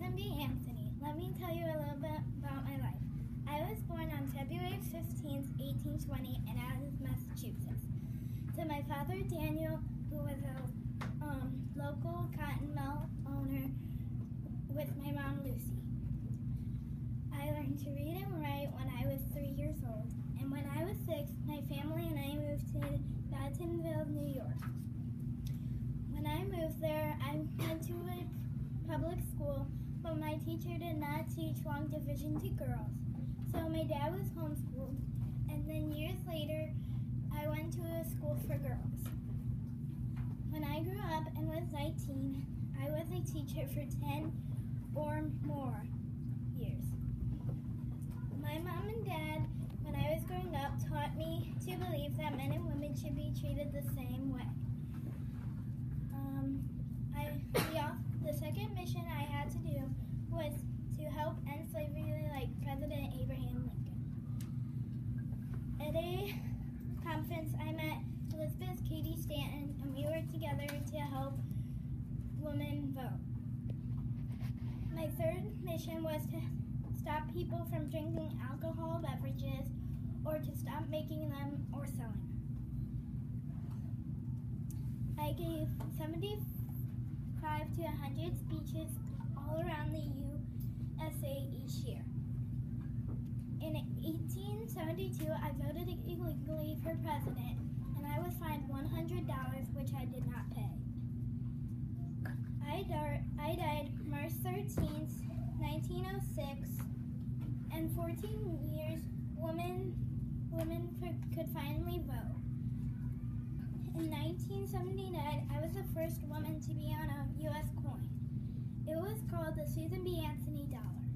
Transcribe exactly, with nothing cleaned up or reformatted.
Susan B. Anthony. Let me tell you a little bit about my life. I was born on February fifteenth, eighteen twenty in Adams, Massachusetts. To my father, Daniel, who was a um, local cotton mill owner, with my mom, Lucy. I learned to read and write when I was three years old, and when I was six, my family and I moved to Bentonville, New York. When I moved there, I went to a public school, but my teacher did not teach long division to girls. So my dad was homeschooled, and then years later, I went to a school for girls. When I grew up and was nineteen, I was a teacher for ten or more years. My mom and dad, when I was growing up, taught me to believe that men and women should be treated the same way. Um, I, the, the second mission I had to do was to help end slavery like President Abraham Lincoln. At a conference, I met Elizabeth Cady Stanton, and we worked together to help women vote. My third mission was to stop people from drinking alcohol beverages or to stop making them or selling them. I gave seventy-five to one hundred speeches all around the U S A each year. In eighteen seventy-two, I voted illegally for president, and I was fined one hundred dollars, which I did not pay. I, dar- I died March thirteenth, nineteen oh six, and fourteen years, women, women could finally vote. In nineteen seventy-nine, I was the first woman to be on a U S coin. It was called the Susan B. Anthony dollar.